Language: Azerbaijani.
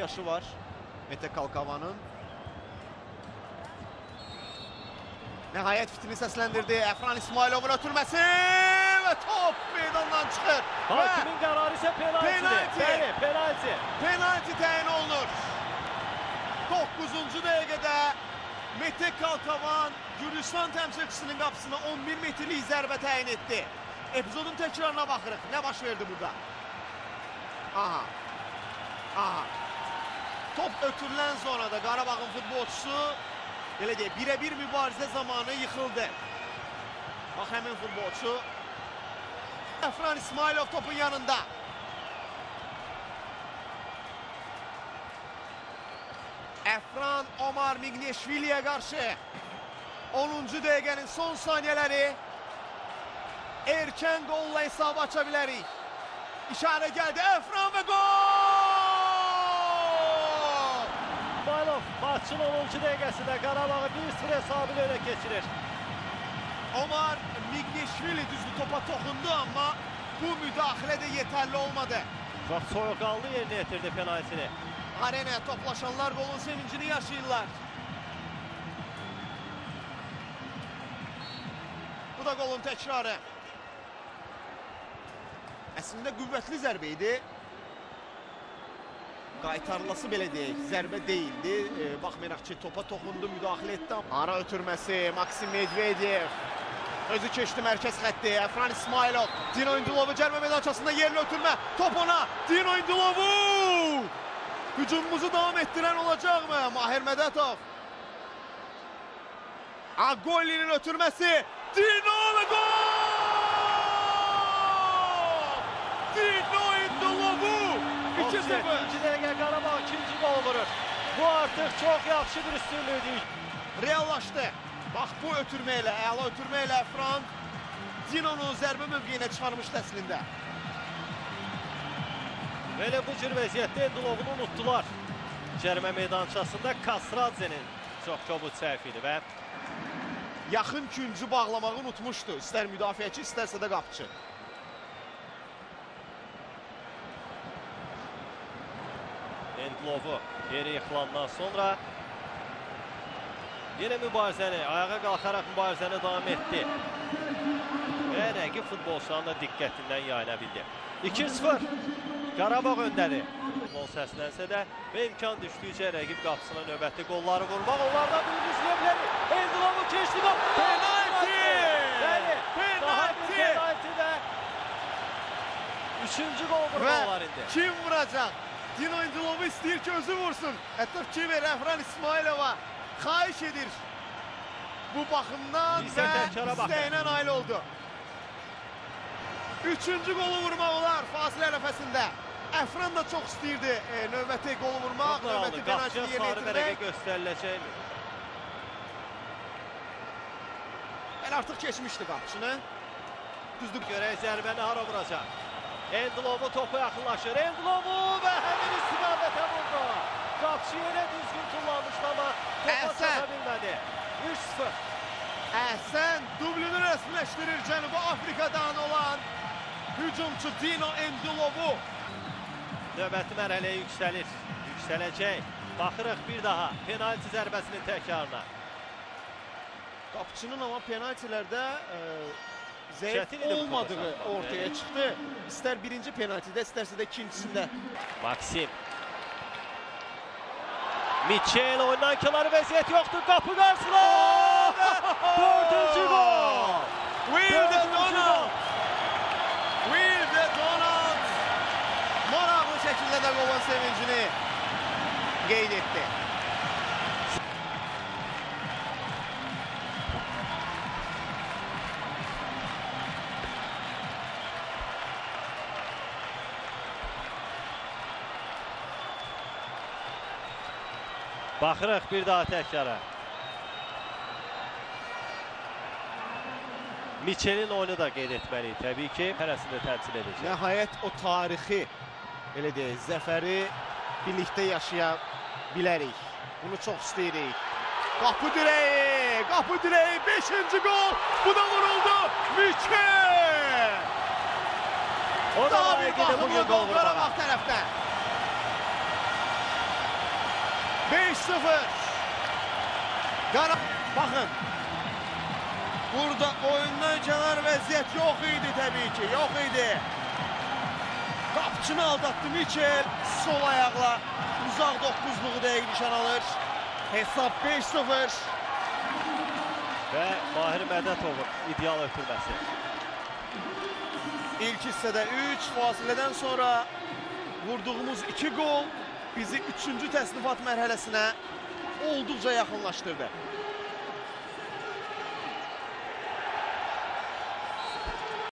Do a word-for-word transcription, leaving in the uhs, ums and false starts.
yaşı var Mete Kalkavan'ın. Nəhayət fitini səsləndirdi. Əfran İsmailovun ötürməsi və top meydandan çıxır. Hakimin qərarı isə penaltidir. Bəli, penalti. Penalti təyin olunur. doqquzuncu dəqiqədə Mete Kalkavan Gürcistan təmsilçisinin qapısına on bir metrlik zərbə təyin etdi. Epizodun təkrarına baxırıq. Nə baş verdi burada? Aha. Aha. Top ötürülən sonra da Qarabağın futbolçusu belə deyək, birə-bir mübarizə zamanı yıxıldı. Bax, həmin futbolçu. Əfran İsmailov topun yanında. Əfran Omar Migneşviliyə qarşı onuncu dəqiqənin son saniyələri. Erkən qolla hesabı aça bilərik. İşarə gəldi, Əfran və gol! İsmailov maçın onuncu dəqiqəsində Qarabağı bir sıfır hesabı ilə öne keçirir. Omar Migneşvili düzdür, topa toxundu, amma bu müdaxilə də yetərli olmadı. Çox soyuqqanlı yerinə yetirdi penaltini. Arenaya toplaşanlar golun sevincini yaşayırlar. Bu da golun təkrarı. Əslində qüvvətli zərbə idi. Qaytarılası belə deyək, zərbə deyildi. E, baxmayaraq ki, topa toxundu, müdaxilə etdi. Ara ötürməsi, Maksim Medvedev. Özü keçdi mərkəz xətti. Əfran İsmailov. Dino İndilovu cərimə meydançasında yerli ötürmə. Top ona. Dino İndilovu. Hücumumuzu davam etdirən olacaqmı? Mahir Mədətov. Agolli'nin ötürməsi. Dino və gol! Dino İndilovu. iki sıfır. ikinci dəqiqə Qarabağ ikinci gol vurur. Bu artıq çox yaxşı bir üstünlüydü. Reallaşdı. Bax, bu ötürməklə, əla ötürməklə Əfran Dino'nu zərbə mövqeyinə çıxarmışdı əslində. Belə bu cür vəziyyətdə Endilovunu unutdular. Cərimə meydançasında Kasradze'nin çox kobud səhv idi və yaxın küncü bağlamağı unutmuşdu. İstər müdafiəçi, istərsə də qapıcı. Endilovu yeri yıxılandan sonra yenə mübarizəni, ayağa qalxaraq mübarizəni davam etdi. Və rəqib futbolçuların da diqqətindən yayına bildi. iki sıfır. Qarabağ öndədir. Futbol səslənsə də və imkan düşdükcə rəqib qapısına növbəti qolları vurmaq. Onlardan birini izləyə bilərik. Endilovu keçdi. Penalti! Bəli, penalti! Daha bir penalti də üçüncü gol vurmalar indi. Kim vuracaq? Dino İndilovu istəyir ki, özü vursun. Hətta Kiver Əfran İsmailova xahiş edir. Bu baxımdan və istəyinə nail oldu. Üçüncü golu vurmaq olar fasilə ərəfəsində. Əfran da çox istəyirdi e, növbəti golu vurmaq, növbəti penaltini yerinə yetirmək. Göstəriləcəkmi? Bəli, artıq keçmişdi qapıçını. Düzdür, görək zərbəni hara vuracaq. Endilovu topu yaxınlaşır. Endilovu və həmin istiqamətə vurdu. Qapıçı yerə düzgün tullanmışdı, amma topa çata bilmədi. üç sıfır. Əhsən dublünü rəsmiləşdirir Cənubi Afrikadan olan hücumçu Dino Endilovu. Növbəti mərhələyə yüksəlir. Yüksələcək. Baxırıq bir daha penalti zərbəsinin təkrarına. Qapıçının amma penaltilərdə e, zəif olmadığı ortaya çıxdı. İstər birinci penaltidə, istərsə də ikincisində. Maksim. Michel oyundan kənarı vəziyyət yoxdur. Qapı qarşısına. Dördüncü gol. Wilde Donald. Wilde Donald. Maraqlı şəkildə də qolun sevincini qeyd etdi. Baxırıq bir daha təkrara. Michel'in oyunu da qeyd etməliyik təbii ki, hərəsində təmsil edəcək. Nəhayət o tarixi, elə deyək, zəfəri birlikdə yaşaya bilərik. Bunu çox istəyirik. Qapı direği, qapı direği, beşinci gol. Bu da vuruldu. Michel! O da daha bir layiqidir bugün baxımlı gol gol Qarabağ vurmağa. tərəfdə. beş sıfır. Qara... Baxın. Burada oyundan kənar vəziyyət yox idi təbii ki, yox idi. Qapçını aldatdı Mikel. Sol ayaqla uzaq doqquzluğu dəqiq nişan alır. Hesab beş sıfır. Və Mahir Mədətovun ideal ötürməsi. İlk hissədə üç, fasilədən sonra vurduğumuz iki gol bizi üçüncü təsnifat mərhələsinə olduqca yaxınlaşdırdı.